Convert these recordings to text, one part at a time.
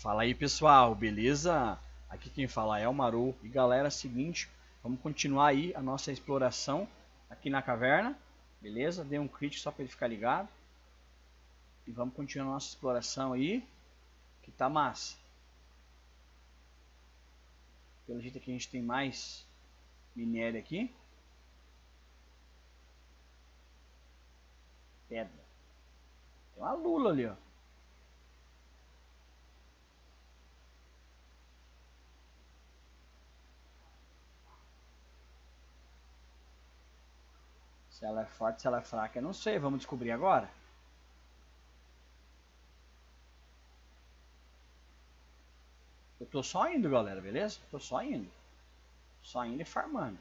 Fala aí pessoal, beleza? Aqui quem fala é o Maru. E galera, seguinte, vamos continuar aí a nossa exploração aqui na caverna, beleza? Dei um crit só para ele ficar ligado. E vamos continuar a nossa exploração aí, que tá massa. Pelo jeito aqui a gente tem mais minério aqui. Pedra. Tem uma lula ali, ó. Se ela é forte, se ela é fraca, eu não sei. Vamos descobrir agora. Eu tô só indo, galera, beleza? Tô só indo. Só indo e farmando.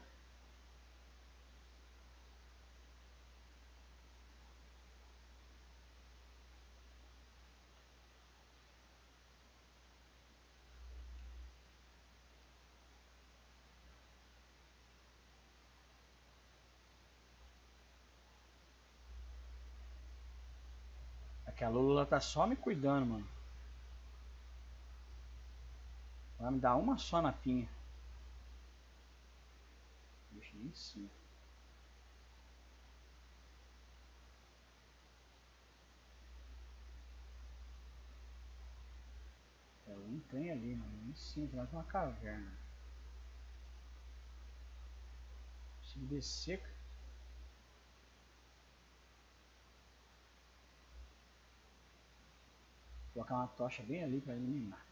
Aqui a Lula tá só me cuidando, mano. Vai me dar uma só na pinha. Deixa nem em cima. Eu entrei ali, mano. Nem em cima, tem mais uma caverna. Consigo descer, cara. Vou colocar uma tocha bem ali pra iluminar.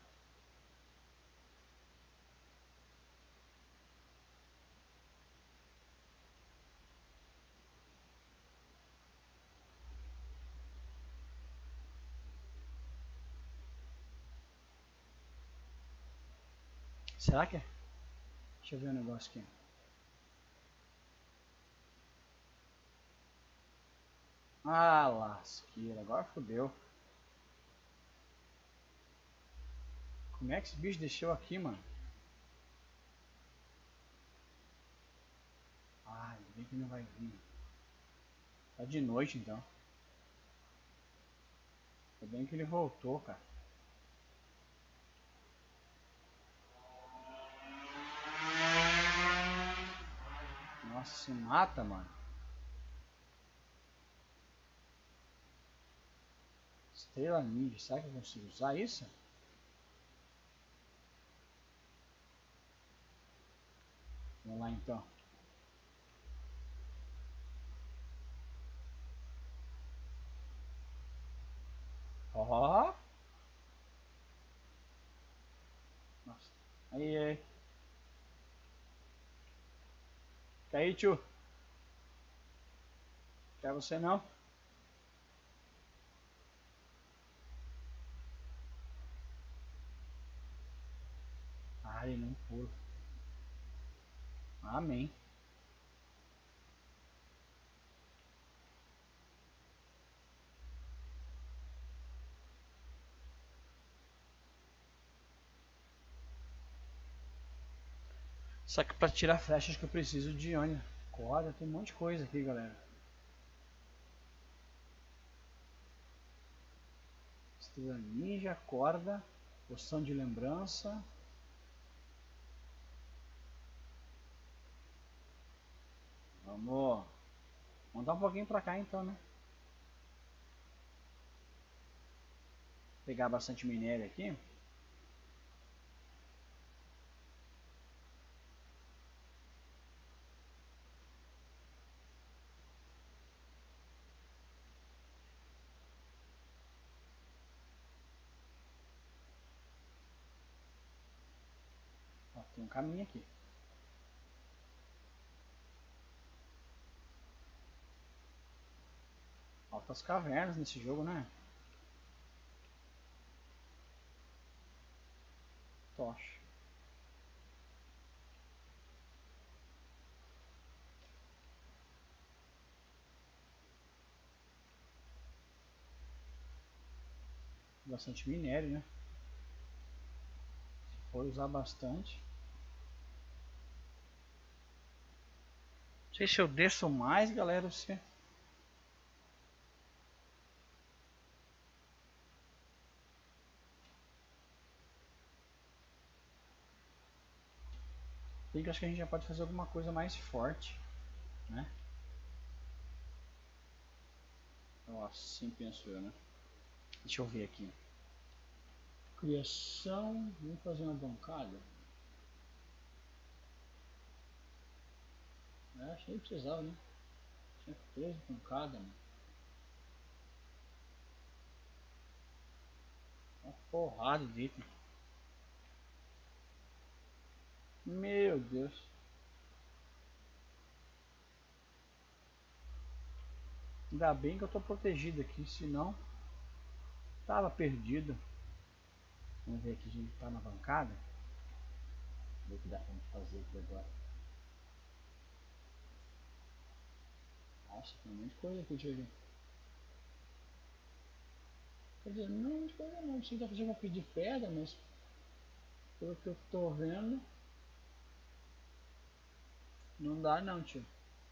Será que é? Deixa eu ver um negócio aqui. Ah, lasqueira. Agora fodeu. Como é que esse bicho deixou aqui, mano? Ah, bem que não vai vir. Tá de noite, então. Ainda bem que ele voltou, cara. Nossa, se mata, mano. Estrela ninja. Será que eu consigo usar isso? Vamos lá, então. Ó. Nossa. Aí, aí. Quer aí, tio? Quer você não? Ah, ele não pula. Amém. Só que pra tirar flechas que eu preciso de ônibus. Corda, tem um monte de coisa aqui, galera. Estrela ninja, corda, poção de lembrança. Vamos mandar um pouquinho pra cá então, né? Pegar bastante minério aqui. Ó, tem um caminho aqui. Altas cavernas nesse jogo, né? Tocha. Bastante minério, né? Se for usar bastante. Não sei se eu desço mais, galera, ou se... Tem que acho que a gente já pode fazer alguma coisa mais forte, né? Então, assim penso eu, né? Deixa eu ver aqui. Criação, vamos fazer uma bancada. Achei que precisava, né? Tinha 13 bancadas, mano. Uma porrada de item. Meu Deus. Ainda bem que eu tô protegido aqui, senão tava perdido. Vamos ver aqui, a gente tá na bancada. Ver o que dá pra gente fazer aqui agora. Nossa, tem um monte de coisa aqui, deixa eu ver. Quer dizer, não muita coisa não, precisa fazer uma coisa de pedra, mas pelo que eu tô vendo, não dá não, tio.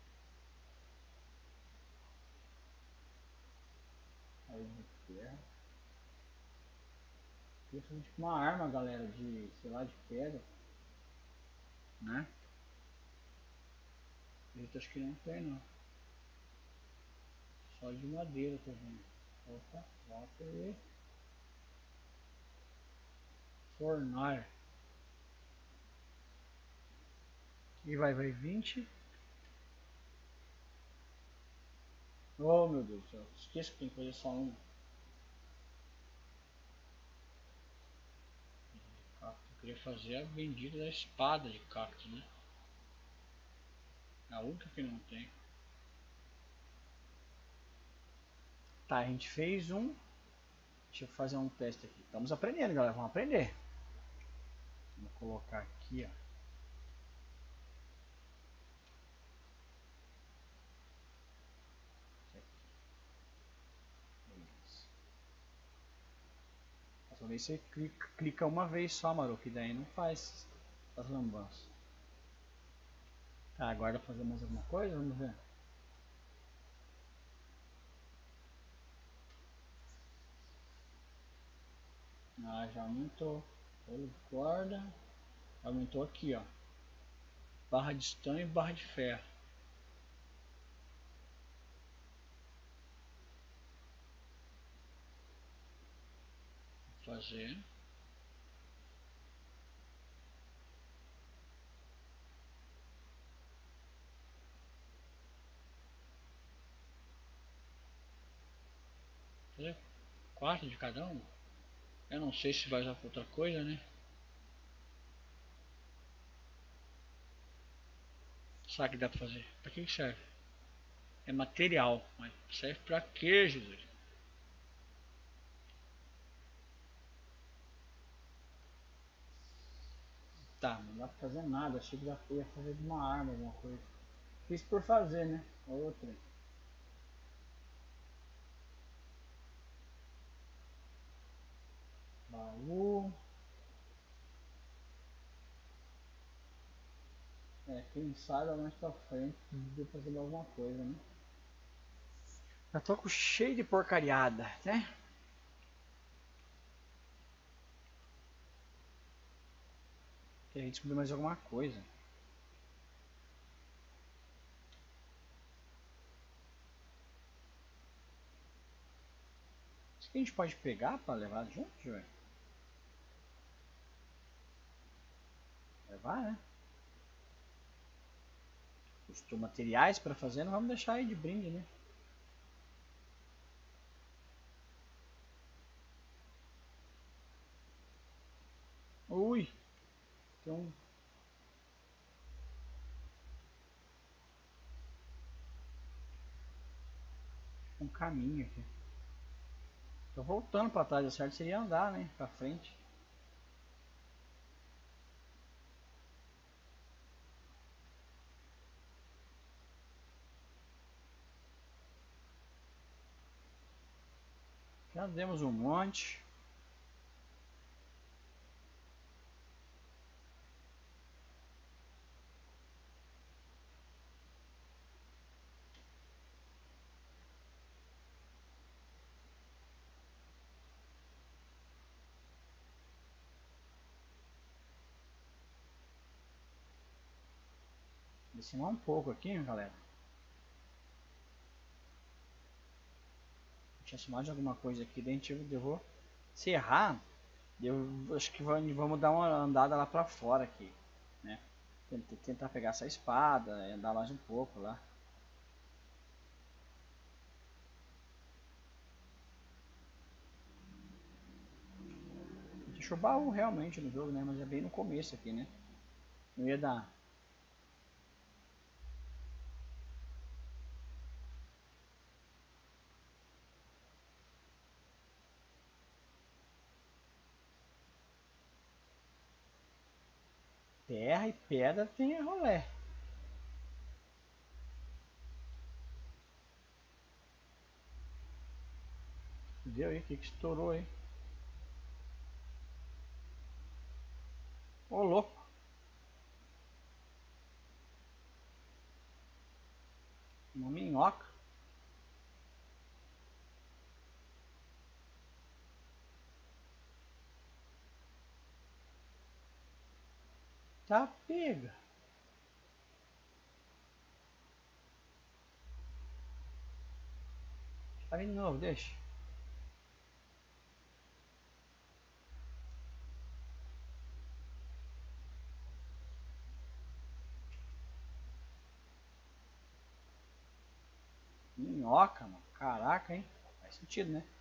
Aí de ferro. Queria fazer tipo uma arma, galera, de, sei lá, de pedra. Né? Eita, acho que não tem não. Só de madeira também. Opa, volta aí. Fornar. E vai 20. Oh meu Deus do céu. Esqueça que tem que fazer só um. Eu queria fazer a bendita da espada de cacto, né? A única que não tem. Tá, a gente fez um. Deixa eu fazer um teste aqui. Estamos aprendendo, galera. Vamos aprender. Vou colocar aqui, ó. Talvez você clica uma vez só, Maru, que daí não faz as lambanças. Tá, agora fazer mais alguma coisa? Vamos ver. Ah, já aumentou. Rolo de corda. Aumentou aqui, ó. Barra de estanho e barra de ferro. Vou fazer. Fazer 4 de cada um. Eu não sei se vai usar pra outra coisa, né? Sabe que dá pra fazer? Pra que serve? É material, mas serve pra que, Jesus? Tá, não dá pra fazer nada. Achei que ia fazer de uma arma, alguma coisa. Fiz por fazer, né? Outra. Baú. É, quem sabe mais pra frente deu pra fazer alguma coisa, né? Já tô com cheio de porcariada, né? Queria descobrir mais alguma coisa. Isso que a gente pode pegar pra levar junto, Joel? Levar, né? Custou materiais pra fazer, não vamos deixar aí de brinde, né? Ui! Tem um caminho aqui. Tô voltando pra trás, o certo seria andar, né? Pra frente. Já demos um monte. Descer um pouco aqui, galera. Tinha mais alguma coisa aqui dentro, eu vou encerrar. Eu acho que vamos dar uma andada lá pra fora aqui, né? Tentar pegar essa espada e andar mais um pouco lá. Deixa o baú realmente no jogo, né? Mas é bem no começo aqui, né? Não ia dar. Terra e pedra tem rolê. Viu aí? O que estourou aí? Ô, louco. Uma minhoca. Tá pega. Tá vindo de novo, deixa. Minhoca, mano. Caraca, hein? Faz sentido, né?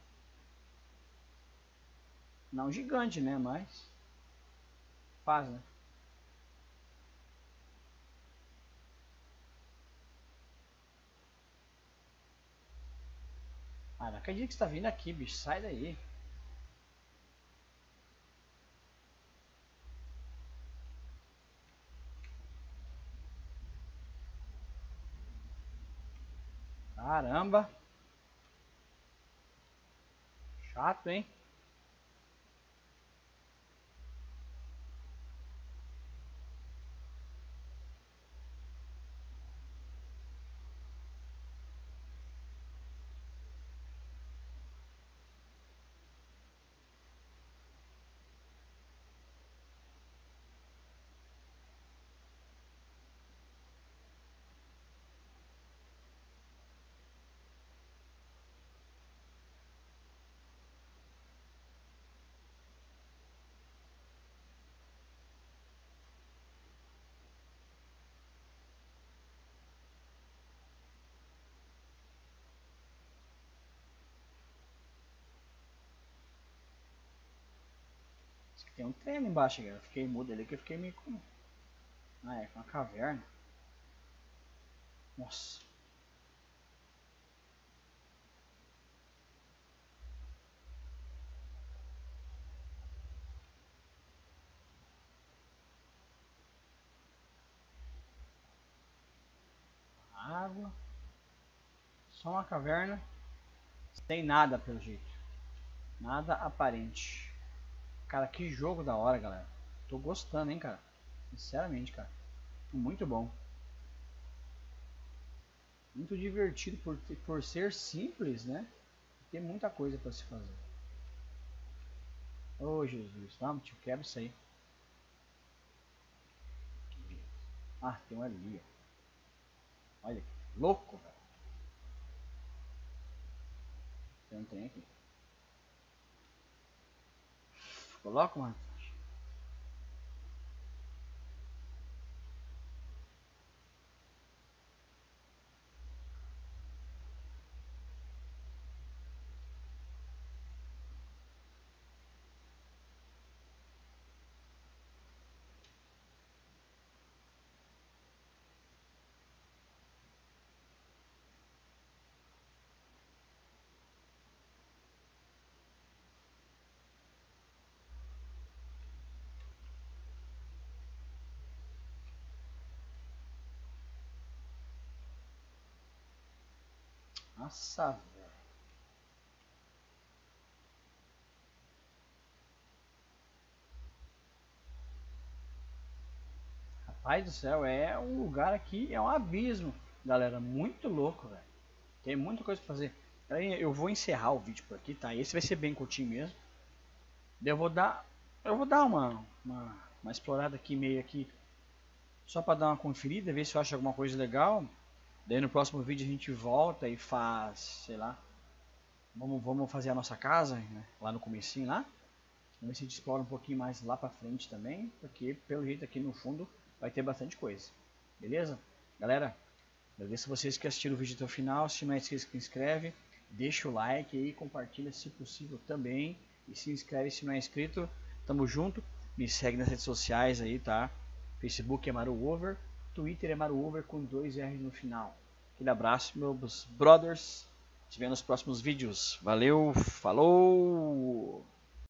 Não gigante, né? Mas faz, né? Ah, não acredito que você tá vindo aqui, bicho. Sai daí. Caramba. Chato, hein? Tem um trem ali embaixo, cara. Eu fiquei mudo ali que eu fiquei meio com. Ah, é, com uma caverna. Nossa. Água. Só uma caverna. Sem nada, pelo jeito. Nada aparente. Cara, que jogo da hora, galera. Tô gostando, hein, cara. Sinceramente, cara. Muito bom. Muito divertido por ser simples, né? Tem muita coisa pra se fazer. Ô, Jesus. Vamos, tio. Quebra isso aí. Ah, tem um ali, ó. Olha que louco, velho. Tem um trem aqui. Coloca, mano. Nossa, velho. Rapaz do céu, é um lugar aqui, é um abismo, galera. Muito louco, velho. Tem muita coisa pra fazer. Aí eu vou encerrar o vídeo por aqui, tá? Esse vai ser bem curtinho mesmo. Eu vou dar uma explorada aqui meio aqui só para dar uma conferida, ver se eu acho alguma coisa legal. Daí no próximo vídeo a gente volta e faz, sei lá, vamos fazer a nossa casa, né? Lá no comecinho lá. Vamos ver se a gente explora um pouquinho mais lá pra frente também, porque pelo jeito aqui no fundo vai ter bastante coisa. Beleza? Galera, agradeço a vocês que assistiram o vídeo até o final. Se não é inscrito, se inscreve. Deixa o like aí, compartilha se possível também. E se inscreve se não é inscrito. Tamo junto. Me segue nas redes sociais aí, tá? Facebook é MaruOver. Twitter é MaruOver com 2 R's no final. Aquele abraço, meus brothers. Te vemos nos próximos vídeos. Valeu, falou!